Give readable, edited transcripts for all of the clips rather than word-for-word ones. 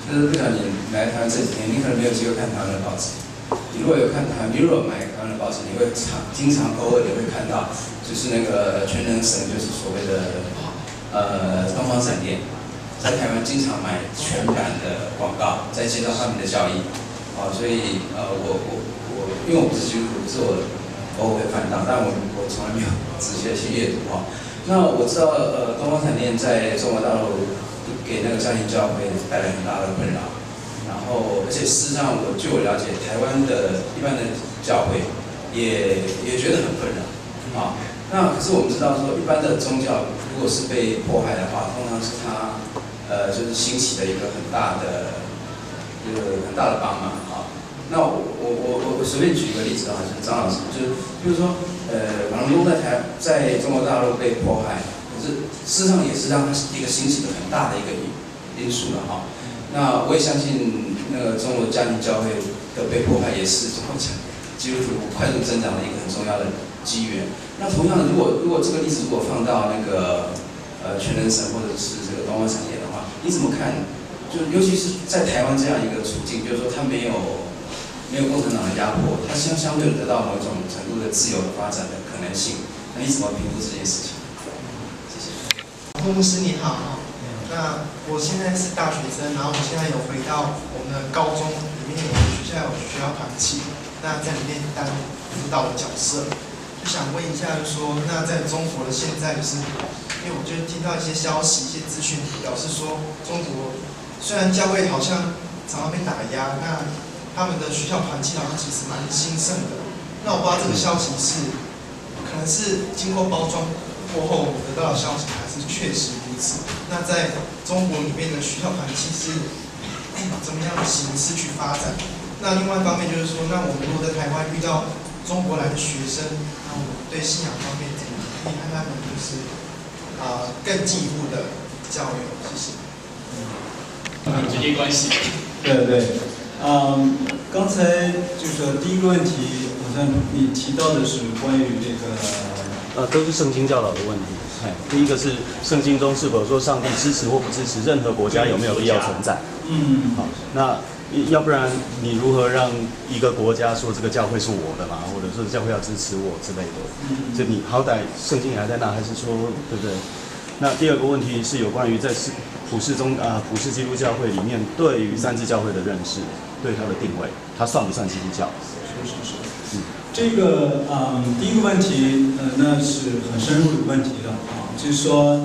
就是不晓得你来台湾这几天，你可能没有机会看台湾的报纸。你如果有看台湾，你如果买台湾的报纸，你会经常偶尔也会看到，就是那个全能神，就是所谓的东方闪电，在台湾经常买全版的广告，在介绍他们的教义。所以因为我不是基督徒，可是我偶尔会翻到，但我从来没有仔细的去阅读哈。那我知道东方闪电在中国大陆给那个家庭教会带来很大的困扰。然后，而且事实上，据我了解，台湾的一般的教会也觉得很困扰啊。那可是我们知道说，一般的宗教如果是被迫害的话，通常是它就是兴起的一个很大的帮忙啊。那我随便举一个例子啊，就是张老师，就是说房东在中国大陆被迫害，可是事实上也是让它一个兴起的很大的一个因素了哈。那我也相信，那个中国家庭教会的被迫害也是中国基督徒快速增长的一个很重要的机缘。那同样的，如果这个例子如果放到那个全能神或者是这个东方闪电的话，你怎么看？就尤其是在台湾这样一个处境，就是说他没有共产党的压迫，他相对得到某种程度的自由的发展的可能性。那你怎么评估这件事情？谢谢。 牧师你好。那我现在是大学生，然后我现在有回到我们的高中里面，我们学校有学校团契，那在里面担辅导的角色，就想问一下，就是说，那在中国的现在，就是因为我就听到一些消息、一些资讯，表示说，中国虽然教会好像常常被打压，那他们的学校团契好像其实蛮兴盛的。那我不知道这个消息是可能是经过包装过后得到的消息，还是确实如此。那在中国里面的学校团契是怎么样的形式去发展？那另外一方面就是说，那我们如果在台湾遇到中国来的学生，那我们对信仰方面怎么可以和他们就是更进一步的交流？谢谢。 有直接关系。 对，刚才就是说第一个问题，好像你提到的是关于这个都是圣经教导的问题。第一个是圣经中是否说上帝支持或不支持任何国家有没有必要存在？好，那要不然你如何让一个国家说这个教会是我的嘛，或者说教会要支持我之类的？就你好歹圣经还在那，还是说对不对？那第二个问题是有关于在普世基督教会里面对于三自教会的认识，对它的定位，它算不算基督教？ 是。这个第一个问题，那是很深入的问题了啊，就是说，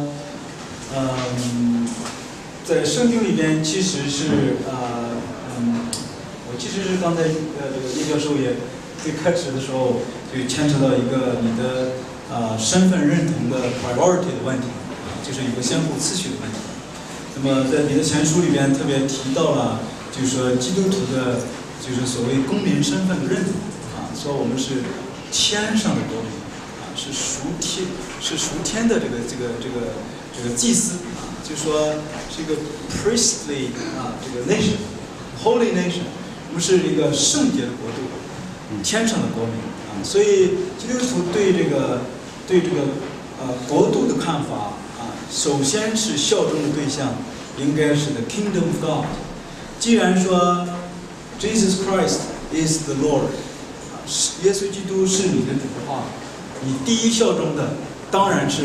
在圣经里边其实是我其实是刚才这个叶教授也最开始的时候就牵扯到一个你的身份认同的 priority 的问题，就是一个先后次序的问题。那么在你的前书里边特别提到了，就是说基督徒的，就是所谓公民身份的认同。说我们是天上的国民是属天的这个祭司就说是一个 priestly 这个 nation，holy nation， 我们是一个圣洁的国度，天上的国民所以基督徒对这个国度的看法首先是效忠的对象应该是 the kingdom of God。既然说 Jesus Christ is the Lord。耶稣基督是你的主的话，你第一效忠的当然是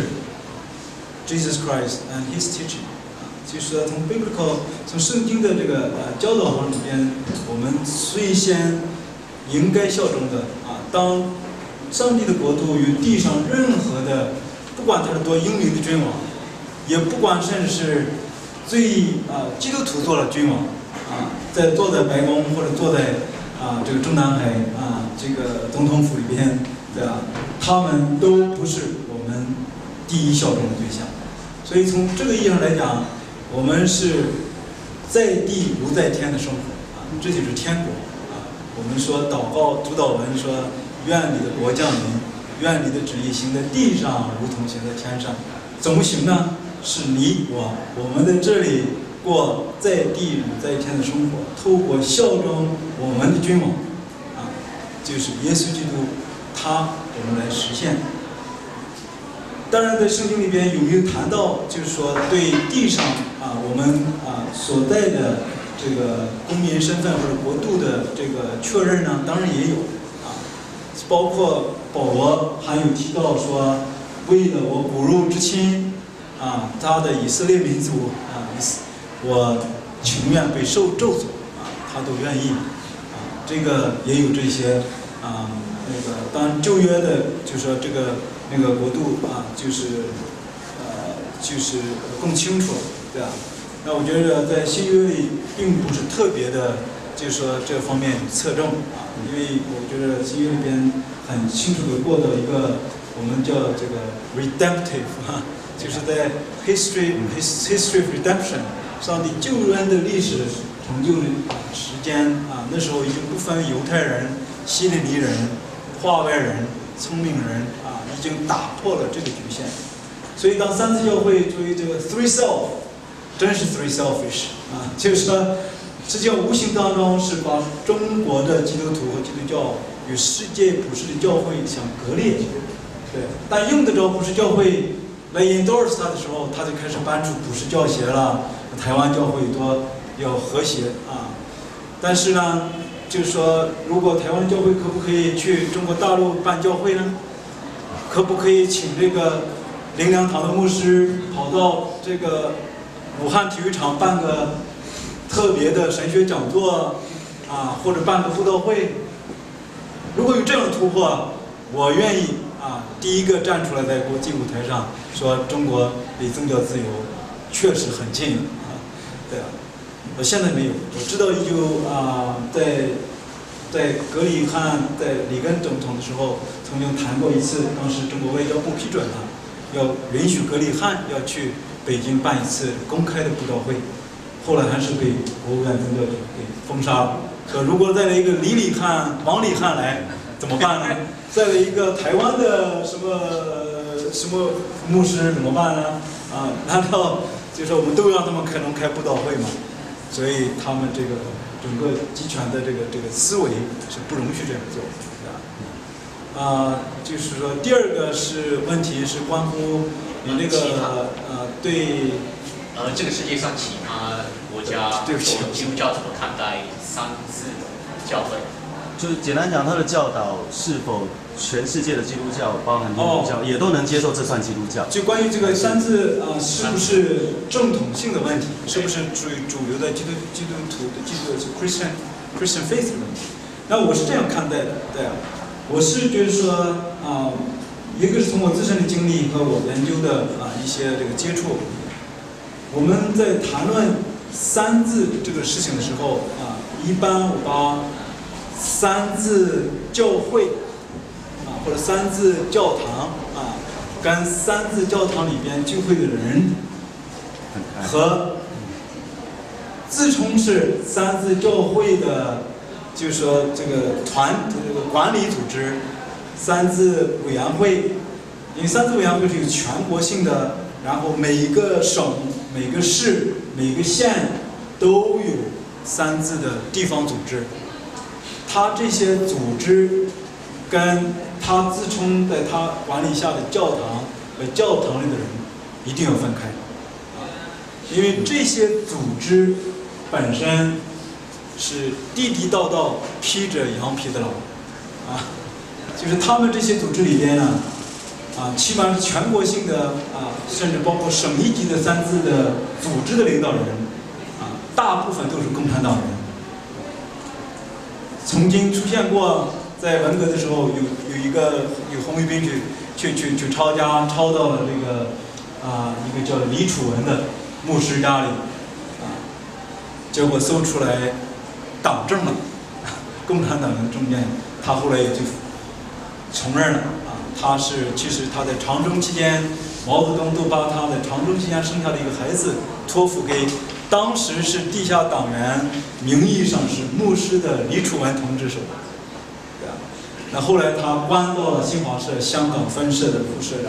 Jesus Christ and His teaching。就是说从圣经的这个教导上里边，我们最先应该效忠的当上帝的国度与地上任何的，不管他是多英明的君王，也不管甚至是最基督徒做了君王坐在白宫或者坐在这个中南海这个总统府里边的，他们都不是我们第一效忠的对象。所以从这个意义上来讲，我们是在地如在天的生活这就是天国我们说祷告主祷文说，愿你的国降临，愿你的旨意行在地上，如同行在天上。怎么行呢？是你我们在这里过在地如在天的生活，透过效忠我们的君王就是耶稣基督，我们来实现。当然在圣经里边有没有谈到，就是说对地上我们所在的这个公民身份或者国度的这个确认呢，当然也有啊，包括保罗还有提到说，为了我骨肉之亲啊，他的以色列民族啊，我情愿被受咒诅啊，他都愿意啊，这个也有这些啊，那个当然旧约的就说这个那个国度啊，就是更清楚，对吧？那我觉得在新约里并不是特别的，就是说这方面侧重啊，因为我觉得新约里边很清楚的过到一个我们叫这个 redemptive 啊，就是在 history of redemption， 上帝救恩的历史成就的时间啊，那时候已经不分犹太人、希利尼人、化外人、聪明人啊，已经打破了这个局限。所以当三次教会作为这个 three self， 真是 three selfish 啊，就是说，实际上无形当中是把中国的基督徒和基督教与世界普世的教会相割裂。对，但用得着普世教会来 endorse 它的时候，他就开始搬出普世教协了。台湾教会多要和谐啊，但是呢，就是说，如果台湾教会可不可以去中国大陆办教会呢？可不可以请这个灵粮堂的牧师跑到这个武汉体育场办个特别的神学讲座啊，或者办个布道会？如果有这种突破，我愿意啊，第一个站出来在国际舞台上说中国离宗教自由确实很近啊，对啊，我现在没有，我知道在格里汉在里根总统的时候曾经谈过一次，当时中国外交部批准了，要允许格里汉要去北京办一次公开的布道会，后来还是被国务院宗教局给封杀了。说如果再来一个王李汉来怎么办呢？再来一个台湾的什么牧师怎么办呢？啊，难道就说我们都让他们开布道会吗？所以他们这个整个集权的这个思维是不容许这样做的。就是说第二个是问题是关乎你那个对这个世界上其他国家基督教怎么看待三自教会？ 就是简单讲，他的教导是否全世界的基督教，包含天主教，也都能接受这算基督教？ 就关于这个三自是不是正统性的问题，是不是属于主流的基督徒的Christian faith 的问题？那我是这样看待的，对啊，我是觉得说一个是从我自身的经历和我研究的一些这个接触，我们在谈论三自这个事情的时候一般我把三自教会或者三自教堂跟三自教堂里边聚会的人和自称是三自教会的，就是说这个管理组织三自委员会，因为三自委员会是有全国性的，然后每一个省、每个市、每个县都有三自的地方组织。他这些组织跟他自称在他管理下的教堂和教堂里的人一定要分开因为这些组织本身是地地道道披着羊皮的狼就是他们这些组织里边呢基本上是全国性的甚至包括省一级的三自的组织的领导人大部分都是共产党人。曾经出现过，在文革的时候，有红卫兵去抄家，抄到了这个一个叫李楚文的牧师家里结果搜出来党证了，共产党人证件，他后来也就承认了其实他在长征期间，毛泽东都把他在长征期间生下的一个孩子托付给。当时是地下党员，名义上是牧师的李楚文同志手，那后来他关到了新华社香港分社的副社长，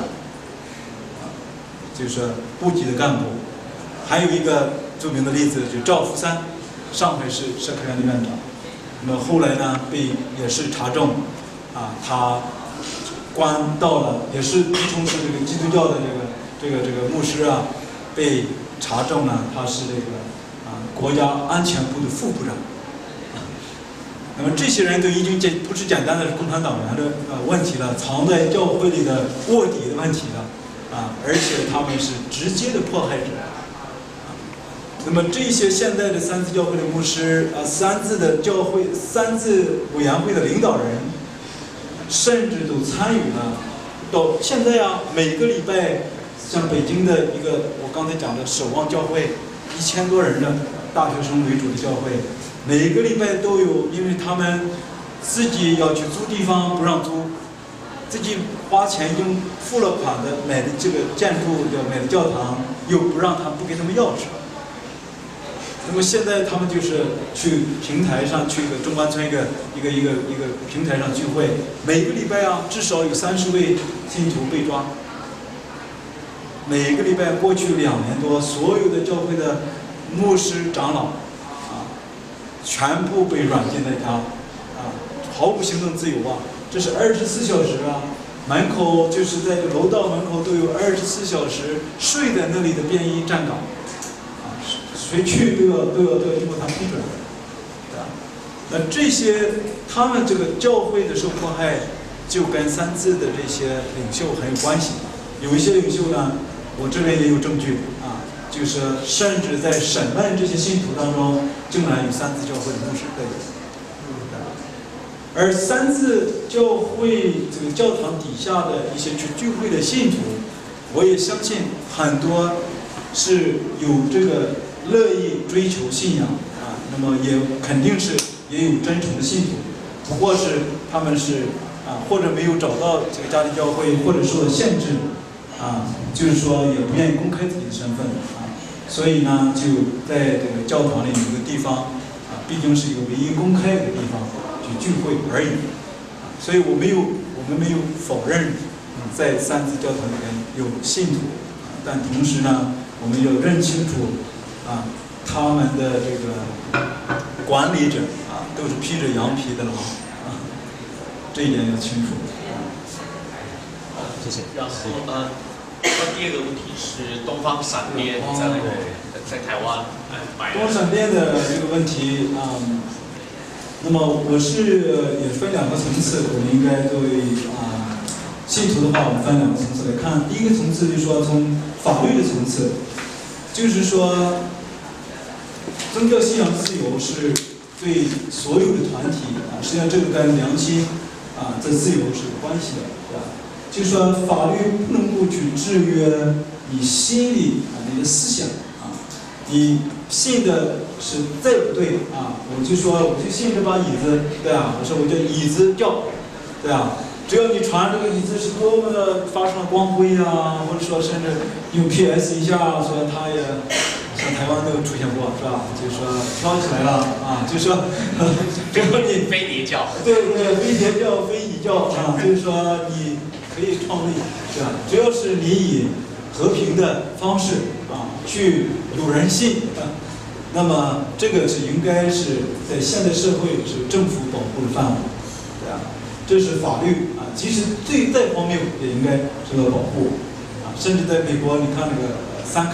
就是部级的干部。还有一个著名的例子，就赵福三，上海市社科院的院长。那么后来呢，也是查证，他关到了，也是自称是这个基督教的这个牧师被查证呢，他是这个国家安全部的副部长。那么这些人都已经不是简单的共产党员的问题了，藏在教会里的卧底的问题了而且他们是直接的迫害者。那么这些现在的三自教会的牧师三自的教会三自委员会的领导人，甚至都参与了。到现在每个礼拜，像北京的一个我刚才讲的守望教会，1000多人的大学生为主的教会，每个礼拜都有，因为他们自己要去租地方不让租，自己花钱已经付了款的买的这个建筑买的教堂，又不让他不给他们钥匙。那么现在他们就是去平台上，去一个中关村一个平台上聚会，每个礼拜至少有30位信徒被抓。每个礼拜过去2年多，所有的教会的牧师长老全部被软禁在家毫无行政自由这是24小时门口就是在楼道门口都有24小时睡在那里的便衣站岗谁去都要经过他批准那这些他们这个教会的受迫害，就跟三自的这些领袖很有关系。有一些领袖呢，我这边也有证据就是甚至在审问这些信徒当中，竟然有三自教会的牧师在里。而三自教会这个教堂底下的一些去聚会的信徒，我也相信很多是有这个乐意追求信仰那么也肯定是也有真诚的信徒，不过是他们是或者没有找到这个家庭教会，或者受到限制就是说也不愿意公开自己的身份所以呢就在这个教堂里有一个地方毕竟是一个唯一公开的地方去聚会而已所以我们没有否认在三自教堂里面有信徒但同时呢我们要认清楚他们的这个管理者都是披着羊皮的狼这一点要清楚谢谢。 然后第二个问题是东方闪电在台湾东方闪电的这个问题那么我是也分2个层次，我们应该作为信徒的话，我们分2个层次来看。第一个层次就是说从法律的层次，就是说宗教信仰自由是对所有的团体实际上这个跟良心这自由是有关系的，对吧？就是说法律不能够去制约你心里你的思想你信的是再不对我就信这把椅子，对我说我叫椅子教，对只要你传这个椅子是多么的发生了光辉或者说甚至用 PS 一下说它也像台湾都出现过是吧？就是说飘起来了就是说只要你飞碟教， 对飞碟教飞椅教就是说你可以创立是吧？只要是你以和平的方式去有人信那么这个是应该是在现代社会是政府保护的范围，对这是法律即使最再荒谬也应该受到保护甚至在美国，你看那个三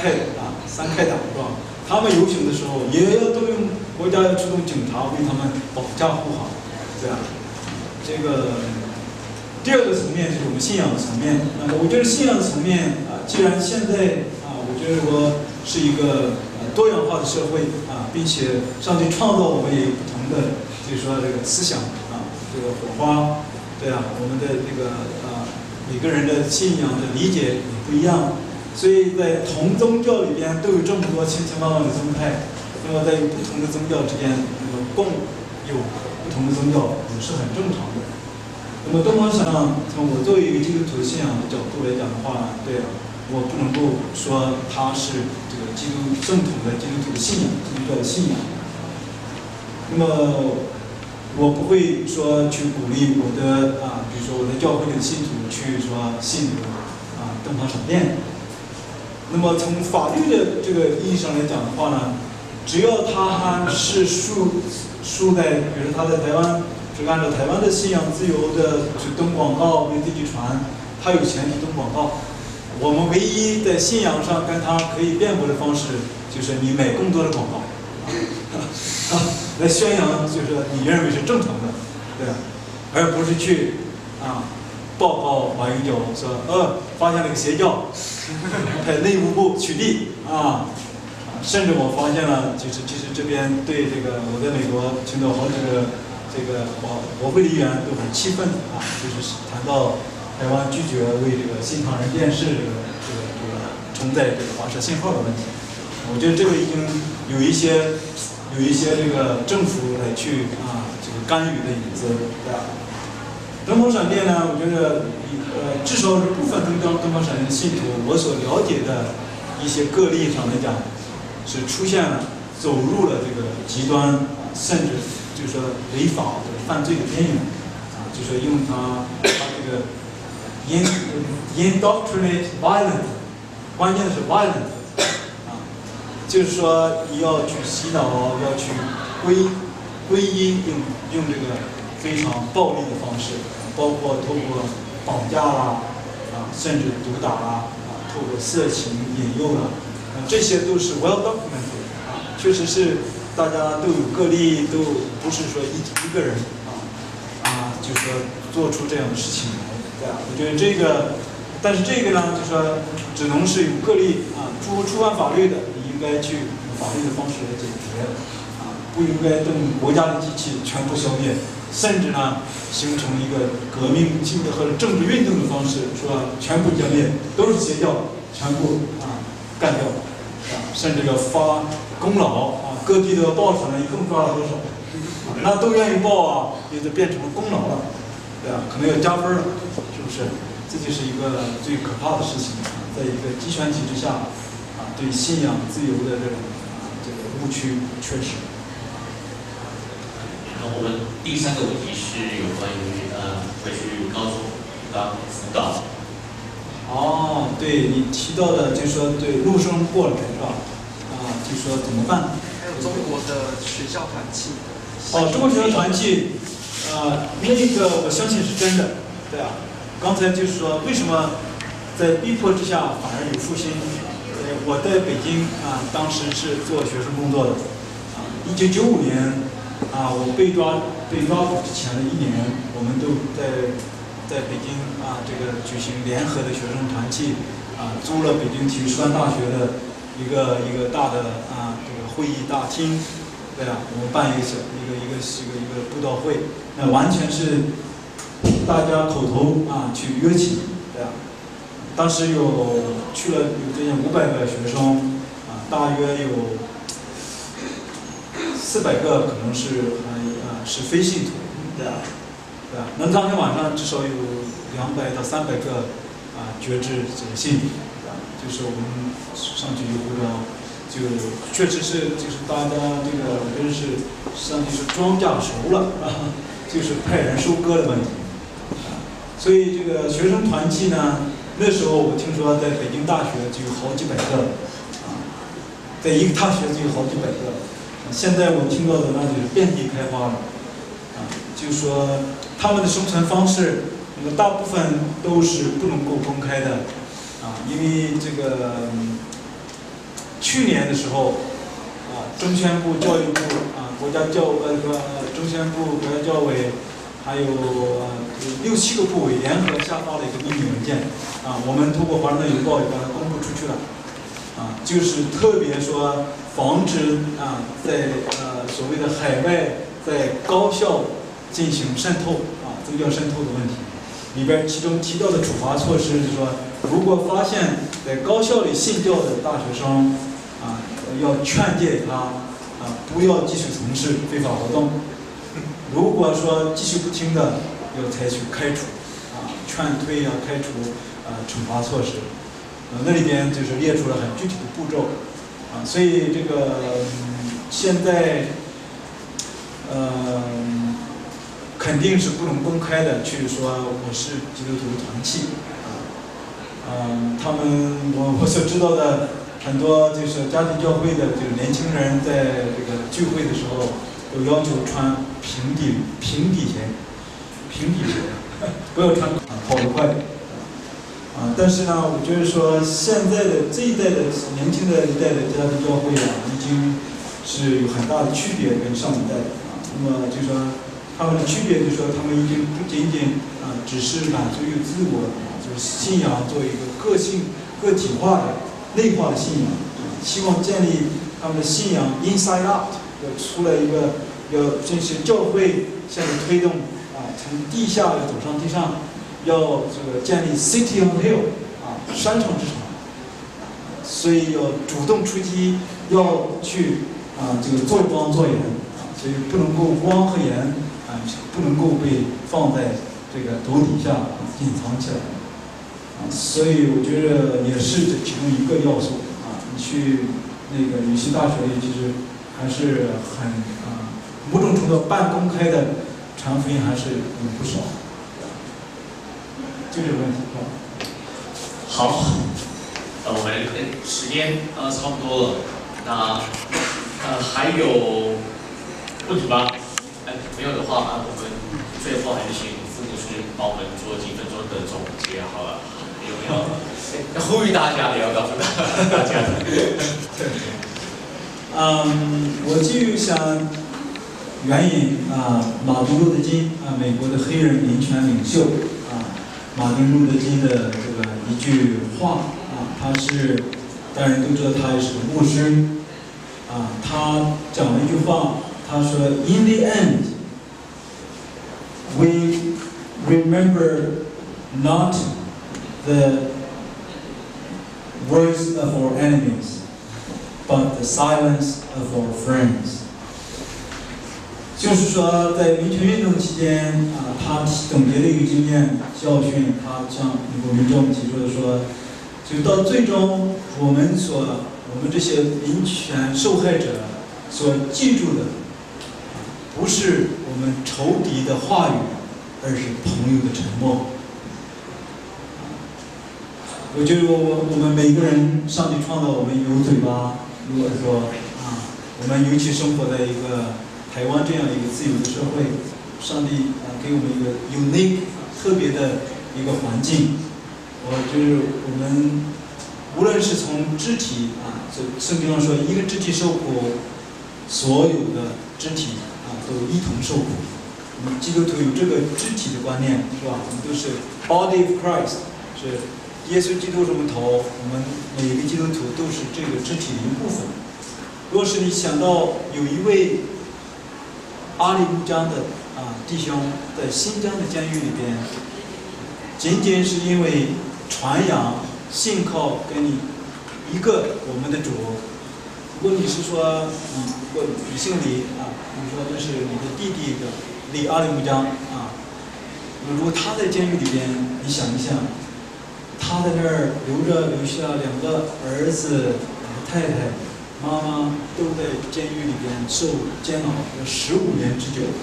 K 党是吧？他们游行的时候也要动用国家要出动警察为他们保驾护航，对这个第二个层面就是我们信仰的层面。那么我觉得信仰的层面既然现在我觉得说是一个多样化的社会并且上帝创造我们也有不同的，就是说这个思想这个火花，对我们的这个每个人的信仰的理解也不一样，所以在同宗教里边都有这么多千千万万的宗派，那么在不同的宗教之间，共有不同的宗教也是很正常的。那么东方闪从我作为一个基督徒信仰的角度来讲的话，我不能够说它是这个基督正统的基督徒的信仰，基督教的信仰。那么我不会说去鼓励我的比如说我的教会的信徒去说信东方闪电。那么从法律的这个意义上来讲的话呢，只要他还是输在，比如他在台湾是按照台湾的信仰自由的去登广告为自己传，他有钱去登广告。我们唯一在信仰上跟他可以辩驳的方式，就是你买更多的广告。 来宣扬，就是说你认为是正常的，对吧？而不是去报告马英九说发现了个邪教，派内务部取缔甚至我发现了，其实这边对这个我在美国听到好几个这个国会议员都很气愤就是谈到台湾拒绝为这个新唐人电视这个承载这个发射信号的问题。我觉得这个已经有一些这个政府来去这个干预的影子，对吧？灯光闪电呢，我觉得至少是部分灯光闪电的信徒，我所了解的一些个例上来讲，是出现了走入了这个极端甚至就是说违法的犯罪的边缘就是说用他这个 indoctrinate violent， 关键的是 violent。就是说你要去洗脑，要去皈依，用这个非常暴力的方式，包括透过绑架甚至毒打透过色情引诱这些都是 well documented 确实是大家都有个例，都不是说一个人就是说做出这样的事情来，对吧？我觉得这个，但是这个呢，就是说只能是有个例触犯法律的。应该去用法律的方式来解决不应该动国家的机器全部消灭，甚至呢形成一个革命性的或者政治运动的方式，说全部歼灭，都是邪教，全部干掉甚至要发功劳各地都要报出来，一共抓了多少那都愿意报也就变成了功劳了，对吧？可能要加分了，是不是？这就是一个最可怕的事情在一个集权体制下对信仰自由的这种误区缺失。 我们第3个问题是有关于回去高中当辅导。 对你提到的，就是说对陆生过来是吧？就说怎么办？ 还有中国的学校团契。 中国学校团契，那个我相信是真的，对啊。刚才就是说，为什么在逼迫之下反而有复兴？我在北京当时是做学生工作的1995年我被抓捕之前的1年，我们都在北京这个举行联合的学生团契租了北京体育师范大学的一个大的这个会议大厅，对啊，我们办一个布道会，那完全是大家口头去约起，对啊。当时去了有接近500个学生大约有400个可能是非信徒，对啊。那当天晚上至少有200到300个觉知这个信徒，就是我们上去有呼召，就确实是就是大家这个我觉得是上去是庄稼熟了就是派人收割的问题所以这个学生团契呢。那时候我听说在北京大学就有好几百个在一个大学就有好几百个现在我听到的那就是遍地开花了就是说他们的生存方式大部分都是不能够公开的因为这个去年的时候中宣部、教育部中宣部、国家教委还有6、7个部委联合下发了一个秘密文件我们通过《华盛顿邮报》也把它公布出去了就是特别说防止在所谓的海外在高校进行渗透宗教渗透的问题里边，其中提到的处罚措施是说，如果发现在高校里信教的大学生要劝诫他不要继续从事非法活动。如果说继续不听的，要采取开除劝退开除惩罚措施。那里边就是列出了很具体的步骤所以这个现在肯定是不能公开的去说我是基督徒团契他们我所知道的很多就是家庭教会的这个年轻人在这个聚会的时候都要求穿平底鞋，不要穿跑得快但是呢，我觉得说现在的这一代的年轻的一代的家庭教会已经是有很大的区别跟上一代啊。那么就是说，他们的区别就是说，他们已经不仅仅只是满足于自我，就是信仰作为一个个体化的内化的信仰，希望建立他们的信仰 inside out， 要出来一个要这些教会现在推动从地下要走上地上，要这个建立 city on hill 山城之城，所以要主动出击，要去这个做光做盐所以不能够光和盐不能够被放在这个斗底下隐藏起来所以我觉得也是这其中一个要素你去那个语系大学里，其实还是很某种程度半公开的传福音还是有不少，就这个问题好，我们时间差不多了，那还有问题吗？没有的话我们最后还是请副牧师帮我们做几分钟的总结好了。有没有？呼吁大家，也要告诉大家的。 我就想援引马丁路德金美国的黑人民权领袖马丁路德金的这个一句话他是大家都知道他也是个牧师他讲了一句话，他说 ：“In the end, we remember not the words of our enemies, but the silence of our friends。”就是说，在民权运动期间他总结了一个经验教训，他向美国民众提出的说，就到最终我们这些民权受害者所记住的，不是我们仇敌的话语，而是朋友的沉默。我觉得我们每个人，上帝创造我们有嘴巴，有耳朵我们尤其生活在一个台湾这样一个自由的社会，上帝给我们一个 unique 特别的一个环境。就是我们无论是从肢体圣经上说一个肢体受苦，所有的肢体都一同受苦。我们基督徒有这个肢体的观念，是吧？我们都是 body of Christ， 是耶稣基督是我们头，我们每一个基督徒都是这个肢体的一部分。若是你想到有一位阿里木江的弟兄在新疆的监狱里边，仅仅是因为传扬信靠跟你一个我们的主。如果你是说如果你姓李你说那是你的弟弟的李阿里木江如果他在监狱里边，你想一想，他在那儿留下2个儿子、太太、妈妈都在监狱里边受煎熬了15年之久，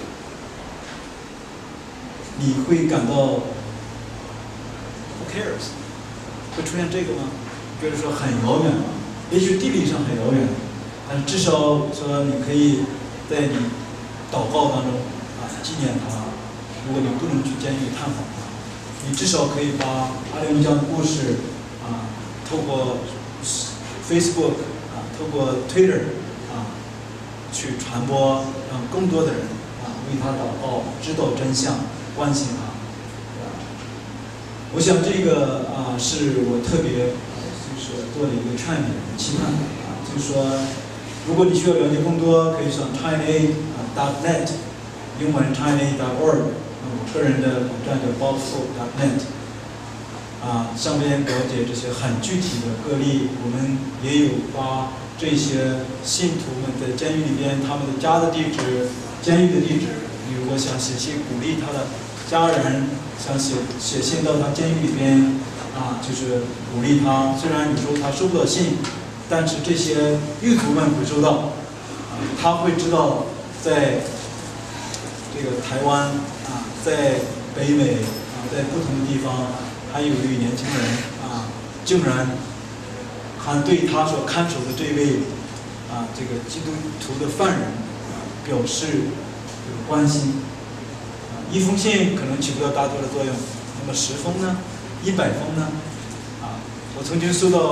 你会感到 who cares？ 会出现这个吗？就是说很遥远，也许地理上很遥远，但至少说你可以在你祷告当中纪念他。如果你不能去监狱探访他，你至少可以把阿里木江的故事透过 Facebook 透过 Twitter 去传播，让更多的人为他祷告，知道真相，关心他。我想这个是我特别就是做的一个劝勉期盼就是说，如果你需要了解更多，可以上 china.net 英文 china.org 我个人的网站叫 bobsoul.net 上面了解这些很具体的个例。我们也有把这些信徒们在监狱里边他们的家的地址、监狱的地址，你如果想写信鼓励他的家人，想写信到他监狱里边就是鼓励他。虽然有时候他收不到信，但是这些狱卒们会收到他会知道在这个台湾在北美在不同的地方还有一位年轻人竟然还对他所看守的这位这个基督徒的犯人表示关心。1封信可能起不到大多的作用，那么10封呢？100封呢？我曾经收到一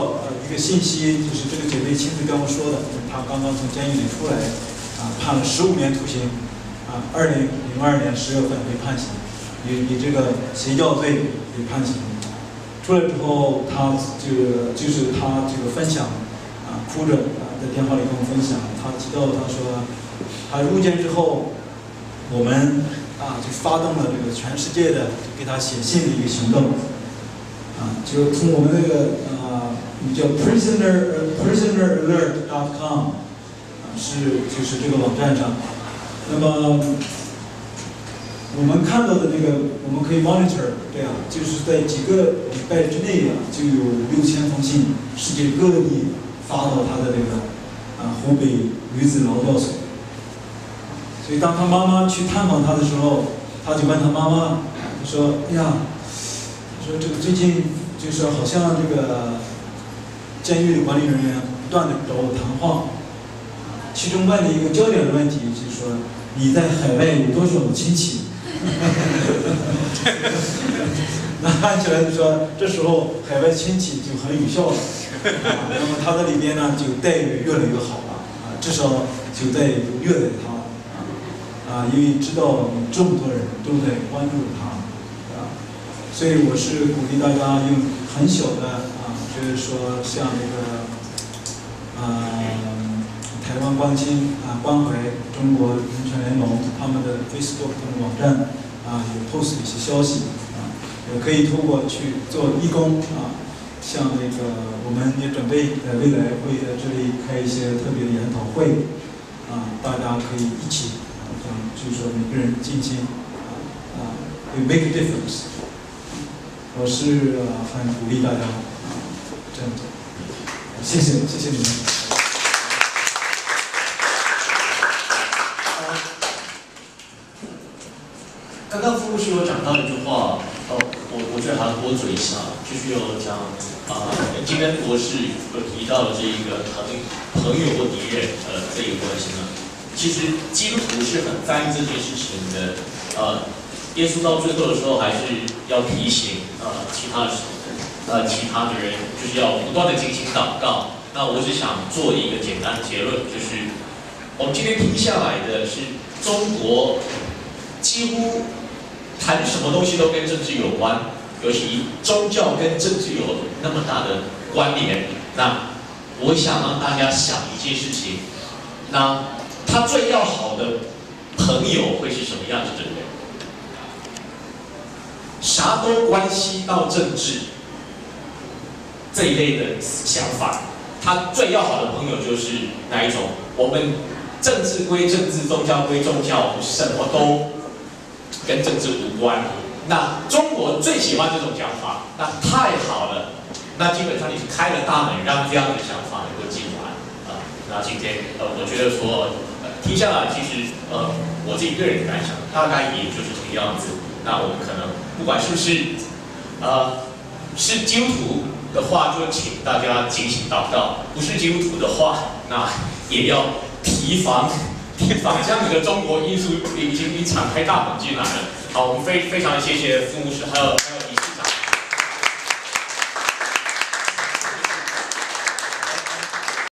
这个信息就是这个姐妹亲自跟我说的，就是她刚刚从监狱里出来，判了15年徒刑，2002年10月份被判刑，以这个邪教罪被判刑。出来之后，她就是她这个分享，哭着在电话里跟我分享，她提到她说，她入监之后，我们就发动了这个全世界的给她写信的一个行动，就从我们那个叫 prisoneralert.com 就是这个网站上，那么我们看到的那个我们可以 monitor 这样，就是在几个礼拜之内就有6000封信，世界各地发到他的这个湖北女子劳教所。所以当他妈妈去探访他的时候，他就问他妈妈，他说：“哎呀，他说这个最近就是好像这个监狱的管理人员不断的找我谈话，其中问的一个焦点的问题就是说你在海外有多少亲戚？”那看起来就说这时候海外亲戚就很有效了，那么他在里边呢就待遇越来越好了，至少就在虐待他。因为知道这么多人都在关注他，所以我是鼓励大家用很小的就是说像这个台湾关心关怀中国人权联盟他们的 Facebook 的网站有 post 一些消息也可以通过去做义工像那个我们也准备未来会在这里开一些特别的研讨会大家可以一起。就是说每个人尽心会 make a difference。我是很鼓励大家这样做。谢谢你们。 刚刚副牧师有讲到一句话，我觉得还要多嘴一下，就是有讲今天博士有提到的这一个朋友或敌人这一个关系呢。其实基督徒是很在意这件事情的，耶稣到最后的时候还是要提醒其他的人，就是要不断的进行祷告。那我只想做一个简单的结论，就是我们今天听下来的是中国几乎谈什么东西都跟政治有关，尤其宗教跟政治有那么大的关联。那我想让大家想一件事情，那他最要好的朋友会是什么样子的人？啥都关系到政治这一类的想法，他最要好的朋友就是哪一种？我们政治归政治，宗教归宗教，什么都跟政治无关。那中国最喜欢这种讲法，那太好了。那基本上你是开了大门，让这样的想法能够进来那今天我觉得说。听下来，其实我自己个人的感想，大概也就是这个样子。那我们可能不管是不是是基督徒的话，就请大家警醒祷告；不是基督徒的话，那也要提防这样子的中国因素已经敞开大门进来了。好，我们非常谢谢副牧师，还有